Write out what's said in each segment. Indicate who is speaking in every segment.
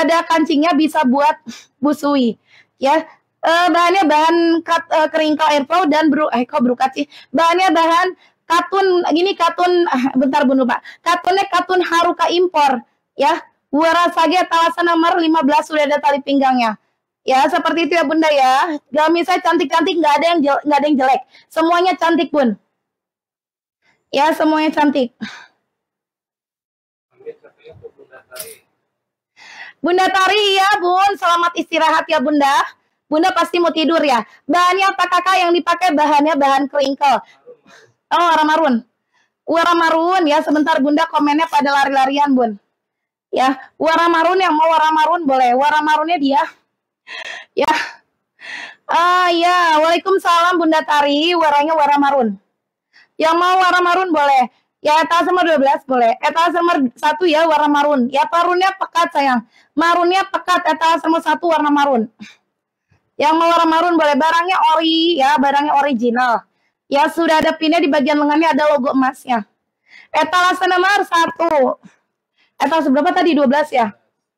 Speaker 1: ada kancingnya, bisa buat busui. Ya, bahannya bahan keringkal airflow dan kok berukat sih? Bahannya bahan katun, gini katun, bentar Bun lupa. Katunnya katun Haruka impor, ya. Warasage etalase nomor 15 sudah ada tali pinggangnya. Ya, seperti itu ya Bunda ya. Gamisnya cantik-cantik, nggak ada yang jelek. Semuanya cantik Bun. Ya, semuanya cantik. Bunda Tari ya Bun, selamat istirahat ya Bunda. Bunda pasti mau tidur ya. Bahannya apa kakak yang dipakai? Bahannya bahan keringkel. Oh, warna marun. Warna marun ya, sebentar Bunda komennya pada lari-larian Bun. Ya, warna marun, yang mau warna marun boleh. Warna marunnya dia. Ya. Ya, waalaikumsalam Bunda Tari, warnanya warna marun. Yang mau warna marun boleh. Ya, etalase nomor 12 boleh. Etalase nomor 1 ya warna marun. Ya, marunnya pekat sayang. Marunnya pekat, etalase nomor 1 warna marun. Yang mau warna marun boleh. Barangnya ori ya, barangnya original. Ya, sudah ada pinnya di bagian lengannya, ada logo emasnya. Etalase nomor 1. Etalase berapa tadi? 12 ya.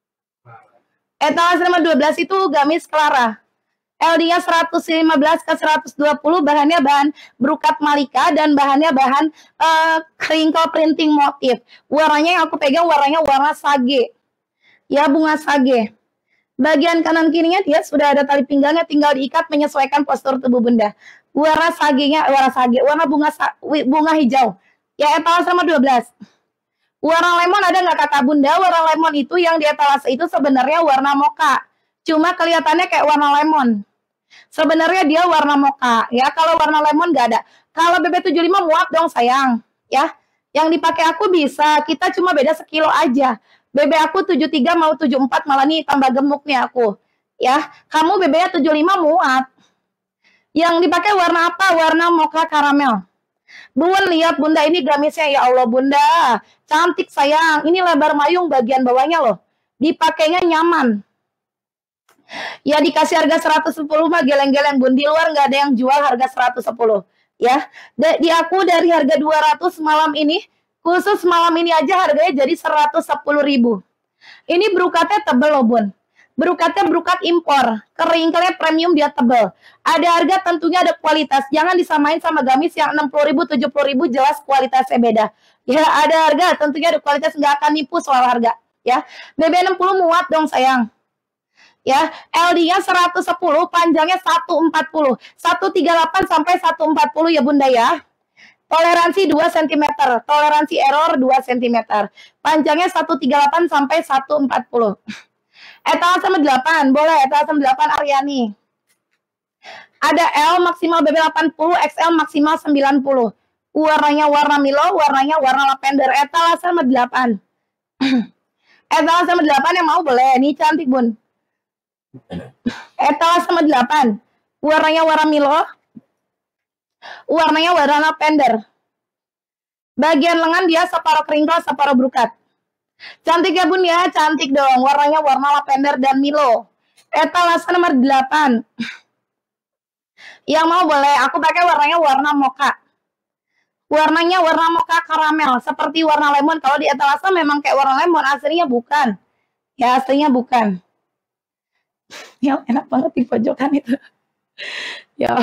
Speaker 1: Etalase nomor 12 itu gamis Clara. LD-nya 115 ke 120, bahannya bahan brokat malika dan bahannya bahan crinkle printing motif. Warnanya yang aku pegang warnanya warna sage. Ya, bunga sage. Bagian kanan kirinya dia sudah ada tali pinggangnya, tinggal diikat menyesuaikan postur tubuh Bunda. Warna sagenya warna bunga hijau. Ya, etalase nomor 12. Warna lemon ada nggak kakak Bunda? Warna lemon itu yang di etalase itu sebenarnya warna mocha. Cuma kelihatannya kayak warna lemon. Sebenarnya dia warna mocha ya. Kalau warna lemon nggak ada. Kalau BB75 muat dong sayang ya. Yang dipakai aku bisa, kita cuma beda sekilo aja. BB aku 73 mau 74, malah nih tambah gemuk nih aku ya. Kamu BB-nya 75 muat. Yang dipakai warna apa? Warna mocha karamel. Bun, lihat Bunda ini gamisnya, ya Allah Bunda, cantik sayang. Ini lebar mayung bagian bawahnya loh. Dipakainya nyaman. Ya, dikasih harga 110 mah geleng-geleng Bun. Di luar nggak ada yang jual harga 110 ya. Di aku dari harga 200 malam ini, khusus malam ini aja harganya jadi 110.000. Ini brukatnya tebel loh Bun. Brukatnya brukat impor, keringkelnya premium, dia tebel. Ada harga, tentunya ada kualitas. Jangan disamain sama gamis yang 60.000, 70.000, jelas kualitasnya beda. Ya, ada harga, tentunya ada kualitas, nggak akan nipu soal harga. Ya, BB60 muat dong sayang. Ya, LD-nya 110, panjangnya 140, 138 sampai 140 ya Bunda ya. Toleransi 2 cm, toleransi error 2 cm. Panjangnya 138 sampai 140. Etalase 8, boleh etalase 8 Aryani. Ada L maksimal BB 80, XL maksimal 90. Warnanya warna Milo, warnanya warna lavender. Etalase 8. Etalase 8 yang mau boleh, ini cantik Bun. Etalase 8. Warnanya warna Milo. Warnanya warna lavender. Bagian lengan dia separuh keringkel, separuh brukat. Cantik ya Bun ya, cantik dong. Warnanya warna lavender dan Milo. Etalase nomor 8. Yang mau boleh, aku pakai warnanya warna mocha. Warnanya warna mocha karamel, seperti warna lemon. Kalau di etalase memang kayak warna lemon, aslinya bukan. Ya, aslinya bukan. Ya, enak banget di pojokan itu. Ya.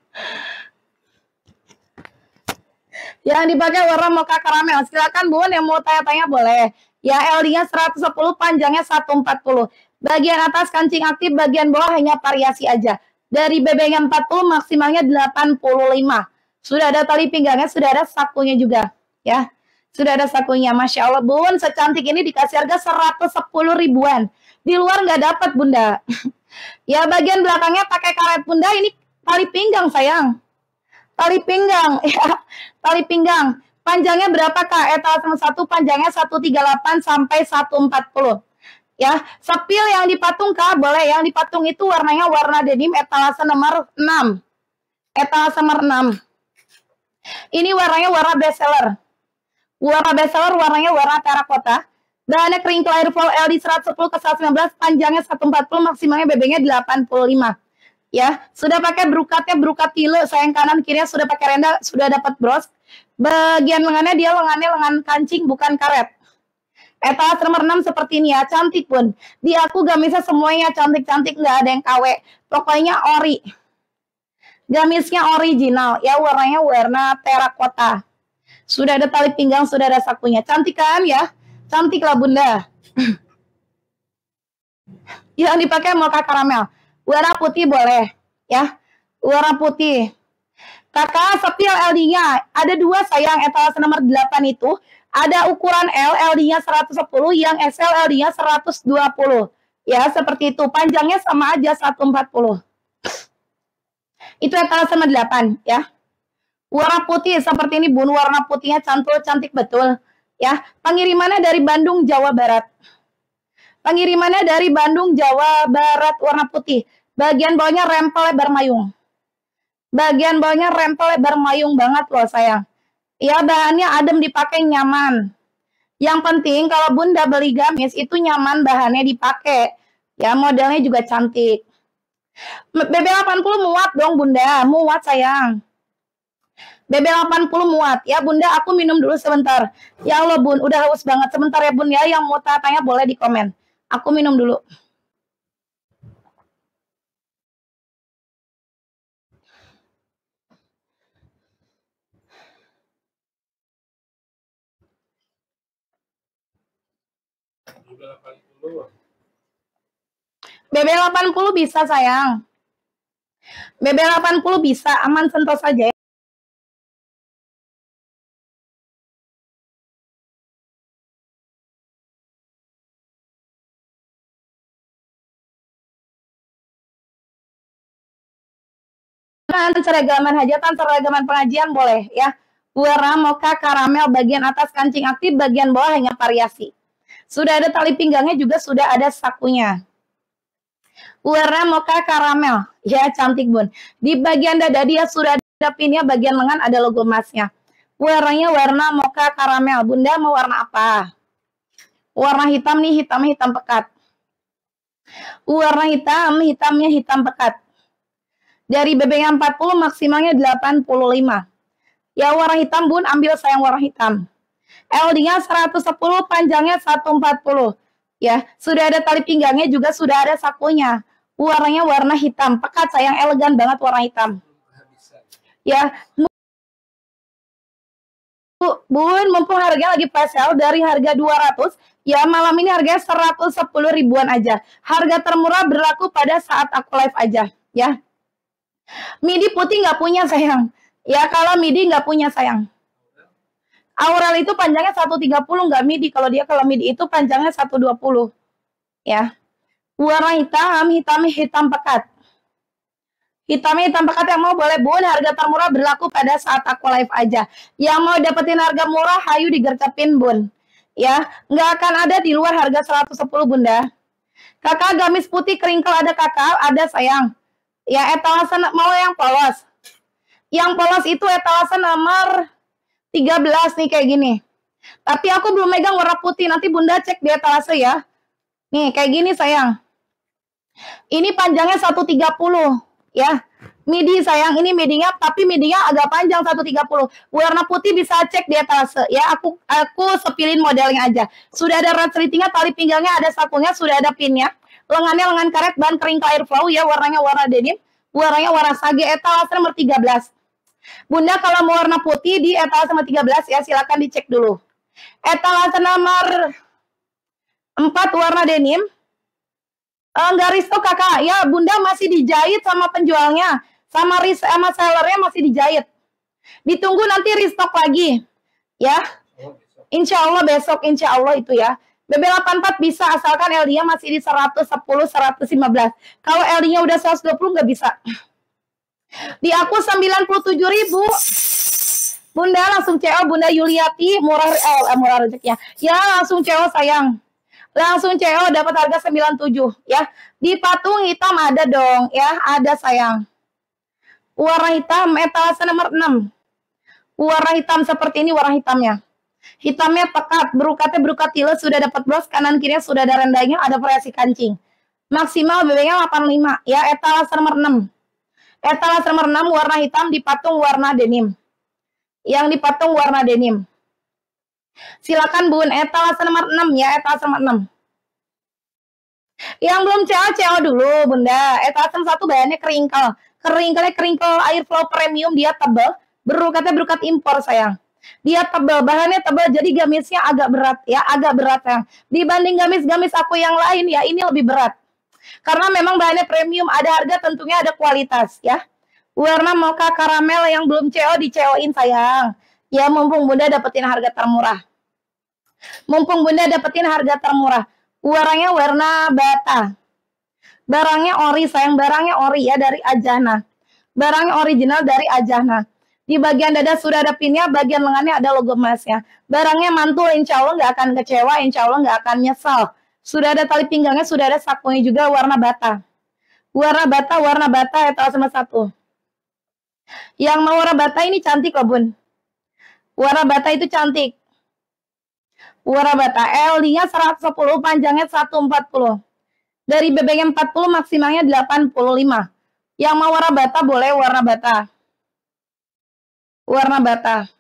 Speaker 1: Yang dipakai warna mocha karamel. Silakan Bun, yang mau tanya-tanya boleh. Ya, LD-nya 110, panjangnya 140. Bagian atas kancing aktif, bagian bawah hanya variasi aja. Dari BB-nya 40, maksimalnya 85. Sudah ada tali pinggangnya, sudah ada sakunya juga. Ya, sudah ada sakunya. Masya Allah Bun, secantik ini dikasih harga 110 ribuan. Di luar nggak dapat Bunda. Ya, bagian belakangnya pakai karet Bunda, ini tali pinggang sayang. Tali pinggang, ya, tali pinggang. Panjangnya berapa Kak? Etalase 1 panjangnya 138 sampai 140. Ya, sepil yang dipatung Kak, boleh. Yang dipatung itu warnanya warna denim, etalase nomor 6. Etalase nomor 6. Ini warnanya warna bestseller. Warna bestseller warnanya warna terakota. Bahannya crinkle airflow LD 110 ke 119, panjangnya 140, maksimalnya BB-nya 85. Ya, sudah pakai brukatnya, brukat tile, sayang kanan kirinya sudah pakai renda, sudah dapat bros. Bagian lengannya dia lengan kancing bukan karet. Etalase nomor 6 seperti ini ya, cantik Bun. Di aku gamisnya semuanya cantik-cantik, nggak ada yang KW. Pokoknya ori. Gamisnya original, ya warnanya warna terakota. Sudah ada tali pinggang, sudah ada sakunya. Cantik kan ya? Cantik lah Bunda. Yang dipakai mocha karamel. Warna putih boleh, ya. Warna putih. Kakak, setil LD-nya. Ada dua sayang, etalase nomor 8 itu. Ada ukuran L, LD-nya 110, yang XL LD-nya 120. Ya, seperti itu. Panjangnya sama aja 140. Itu etalase nomor 8, ya. Warna putih seperti ini, Bun. Warna putihnya cantik betul. Ya, pengirimannya dari Bandung, Jawa Barat. Pengirimannya dari Bandung, Jawa Barat, warna putih. Bagian bawahnya rempel lebar mayung. Bagian bawahnya rempel lebar mayung banget loh sayang. Ya bahannya adem dipakai nyaman. Yang penting kalau Bunda beli gamis itu nyaman bahannya dipakai. Ya modelnya juga cantik. BB80 muat dong Bunda, muat sayang. BB80 muat ya Bunda, aku minum dulu sebentar. Ya Allah Bun, udah haus banget. Sebentar ya Bun ya, yang mau tanya boleh di komen. Aku minum dulu. BB80 bisa sayang. BB80 bisa, aman sentuh saja ya. Seragaman hajatan, seragaman pengajian boleh ya. Warna mocha karamel bagian atas kancing aktif, bagian bawah hanya variasi. Sudah ada tali pinggangnya juga sudah ada sakunya. Warna mocha karamel, ya cantik Bun. Di bagian dada dia sudah ada pinnya, bagian lengan ada logo emasnya. Warnanya warna mocha karamel. Bunda mau warna apa? Warna hitam nih, hitamnya hitam pekat. Warna hitam, hitamnya hitam pekat. Dari BB-nya 40 maksimalnya 85. Ya warna hitam Bun, ambil sayang warna hitam. LD-nya 110, panjangnya 140. Ya, sudah ada tali pinggangnya juga sudah ada sakunya. Warnanya warna hitam, pekat sayang, elegan banget warna hitam. Ya, Bun, mumpung harganya lagi special dari harga 200, ya malam ini harganya 110 ribuan aja. Harga termurah berlaku pada saat aku live aja, ya. Midi putih nggak punya sayang. Ya kalau midi nggak punya sayang. Aurel itu panjangnya 130 nggak midi. Kalau midi itu panjangnya 120. Ya. Warna hitam, hitam pekat. Hitamnya hitam pekat yang mau boleh Bun. Harga termurah berlaku pada saat aku live aja. Yang mau dapetin harga murah, hayu digercepin Bun. Ya, nggak akan ada di luar harga 110 Bunda. Kakak gamis putih keringkel ada kakak, ada sayang. Ya etalase mau yang polos. Yang polos itu etalase nomor 13 nih kayak gini. Tapi aku belum megang warna putih. Nanti Bunda cek di etalase ya. Nih kayak gini sayang. Ini panjangnya 130 ya. Midi sayang, ini midinya tapi midinya agak panjang 130. Warna putih bisa cek di etalase ya. Aku sepilin modelnya aja. Sudah ada red slitingnya, tali pinggangnya ada sakunya, sudah ada pinnya. Lengannya lengan karet, bahan kering air flow ya, warnanya warna denim, warnanya warna sage, etalase nomor 13. Bunda kalau mau warna putih di etalase nomor 13 ya, silakan dicek dulu. Etalase nomor 4 warna denim. Enggak restock kakak, ya Bunda masih dijahit sama penjualnya, sama sellernya masih dijahit. Ditunggu nanti restock lagi, ya. Insya Allah besok, insya Allah itu ya. BB84 bisa asalkan LD-nya masih di 110, 115. Kalau LD-nya udah 120 nggak bisa. Di aku 97.000. Bunda langsung CO, Bunda Yuliati, murah rezekinya. Ya langsung CO sayang. Langsung CO dapat harga 97 ya. Di patung hitam ada dong ya, ada sayang. Warna hitam etalase nomor 6. Warna hitam seperti ini warna hitamnya. Hitamnya pekat, berukatnya berukat tile, sudah dapat bros, kanan kirinya sudah ada rendahnya, ada variasi kancing. Maksimal BB-nya 85 ya, etalase nomor 6. Etalase nomor 6 warna hitam dipatung warna denim. Yang dipatung warna denim. Silakan Bun, etalase nomor 6 ya, etalase nomor 6. Yang belum CO dulu Bunda. Etalase 1 bahannya keringkel. Keringkel air flow premium, dia tebal. Berukatnya berukat impor sayang. Dia tebal, bahannya tebal, jadi gamisnya agak berat ya, agak berat sayang. Dibanding gamis-gamis aku yang lain ya, ini lebih berat. Karena memang bahannya premium, ada harga tentunya ada kualitas ya. Warna mocha karamel yang belum CO di CO-in sayang. Ya mumpung Bunda dapetin harga termurah. Mumpung Bunda dapetin harga termurah. Warnanya warna bata. Barangnya ori sayang, barangnya ori ya dari Ajana. Barangnya original dari Ajana. Di bagian dada sudah ada pinnya, bagian lengannya ada logo emasnya. Barangnya mantul, insya Allah nggak akan kecewa, insya Allah nggak akan nyesal. Sudah ada tali pinggangnya, sudah ada sakunya juga warna bata. Warna bata etalase 1. Yang mau warna bata ini cantik loh Bun. Warna bata itu cantik. Warna bata, LD-nya 110, panjangnya 140. Dari BBM 40 maksimalnya 85. Yang mau warna bata boleh warna bata. Warna bata.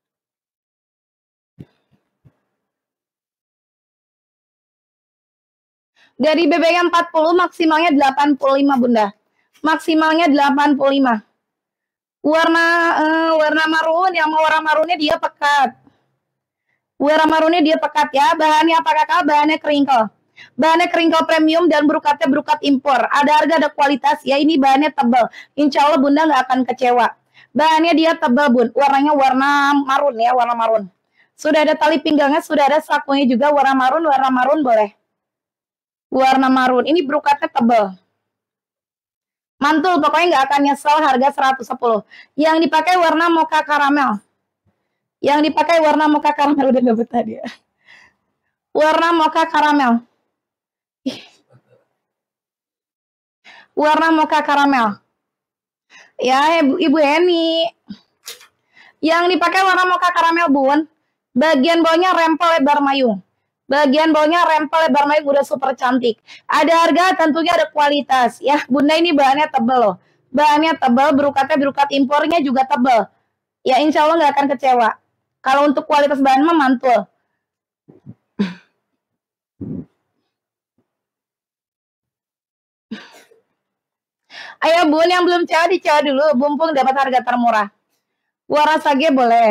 Speaker 1: Dari BBM 40 maksimalnya 85 Bunda. Maksimalnya 85. Warna marun, yang mau warna marunnya dia pekat. Warna marunnya dia pekat ya. Bahannya apa kakak? Bahannya keringkel. Bahannya keringkel premium dan berukatnya berukat impor. Ada harga, ada kualitas ya. Ini bahannya tebal. Insya Allah Bunda nggak akan kecewa. Bahannya dia tebal Bun. Warnanya warna marun ya, warna marun. Sudah ada tali pinggangnya, sudah ada sakunya juga warna marun boleh. Warna marun. Ini berukatnya tebal. Mantul, pokoknya nggak akan nyesel, harga 110. Yang dipakai warna mocha karamel. Yang dipakai warna mocha karamel, udah dapet tadi ya. Warna mocha karamel. Warna mocha karamel. Ya, Ibu Eni. Yang dipakai warna mocha karamel, Bun. Bagian bawahnya rempel lebar mayung. Bagian bawahnya rempel lebar mayung udah super cantik. Ada harga, tentunya ada kualitas. Ya, Bunda ini bahannya tebal loh. Bahannya tebal, berukatnya berukat impornya juga tebal. Ya, insya Allah nggak akan kecewa. Kalau untuk kualitas bahan mah mantul. Ayo Bun, yang belum cewa dicewa dulu, mumpung dapat harga termurah. Warna sage boleh.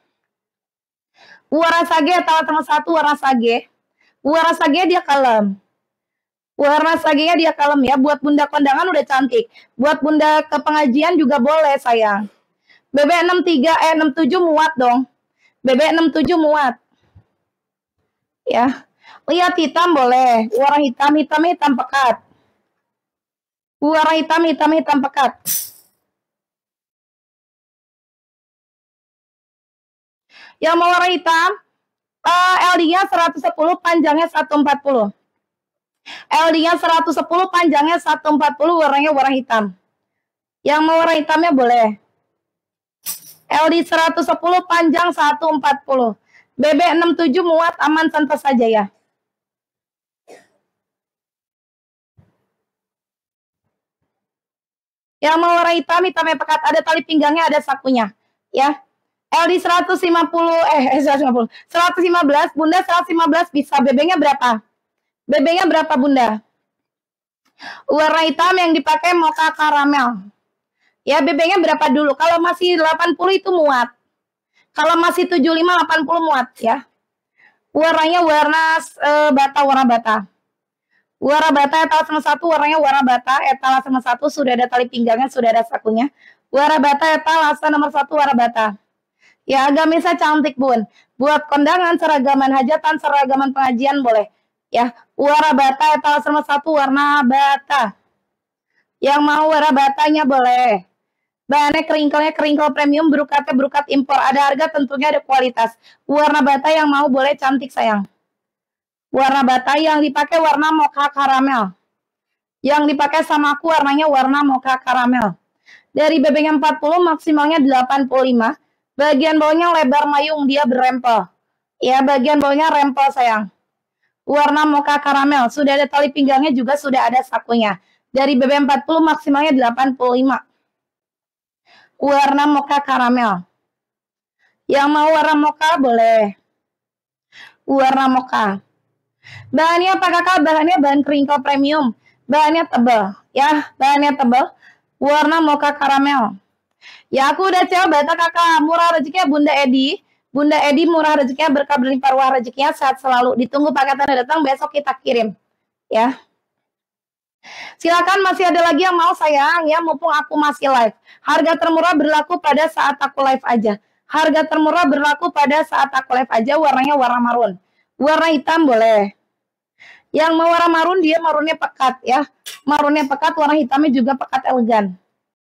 Speaker 1: Warna sage atau 1 warna sage. Warna sage dia kalem. Warna sagenya dia kalem ya. Buat Bunda kondangan udah cantik. Buat Bunda ke pengajian juga boleh sayang. BB63 67 muat dong. BB67 muat. Ya. Lihat hitam boleh. Warna hitam pekat. Warna hitam pekat. Yang mau warna hitam, LD-nya 110, panjangnya 140. LD-nya 110, panjangnya 140, warnanya warna hitam. Yang mau warna hitamnya boleh. LD 110, panjang 140. BB67 muat, aman santai saja ya. Yang mau warna hitamnya pekat, ada tali pinggangnya, ada sakunya. Ya. LD 115, Bunda 115 bisa. BB-nya berapa? BB-nya berapa Bunda? Warna hitam yang dipakai mocha karamel. Ya, BB-nya berapa dulu? Kalau masih 80 itu muat. Kalau masih 75, 80 muat ya. Warnanya warna bata, warna bata. Warna bata etalase 1, warnanya warna bata, etalase 1, sudah ada tali pinggangnya, sudah ada sakunya. Warna bata etalase nomor 1, warna bata. Ya, gamisnya cantik Bun. Buat kondangan, seragaman hajatan, seragaman pengajian boleh. Ya, warna bata etalase nomor 1, warna bata. Yang mau warna batanya boleh. Bahannya keringkel premium, berukatnya berukat impor. Ada harga, tentunya ada kualitas. Warna bata yang mau boleh, cantik sayang. Warna bata yang dipakai warna mocha karamel. Yang dipakai sama aku warnanya warna mocha karamel. Dari BB-nya 40 maksimalnya 85. Bagian bawahnya lebar mayung, dia berempel. Ya, bagian bawahnya rempel sayang. Warna mocha karamel, sudah ada tali pinggangnya juga sudah ada sakunya. Dari BB 40 maksimalnya 85. Warna mocha karamel. Yang mau warna mocha boleh. warna mocha. Bahannya apa kakak? Bahannya bahan crinkle premium. Bahannya tebal, ya, bahannya tebal. Warna mocha karamel. Ya aku udah coba kakak, murah rezekinya Bunda Edi. Bunda Edi murah rezekinya, berkah berlimpah ruah rezekinya, sehat selalu. Ditunggu paketannya datang, besok kita kirim. Ya. Silakan, masih ada lagi yang mau sayang ya, mumpung aku masih live. Harga termurah berlaku pada saat aku live aja. Harga termurah berlaku pada saat aku live aja, warnanya warna marun. Warna hitam boleh. Yang mau warna marun, dia marunnya pekat ya. Marunnya pekat, warna hitamnya juga pekat elegan.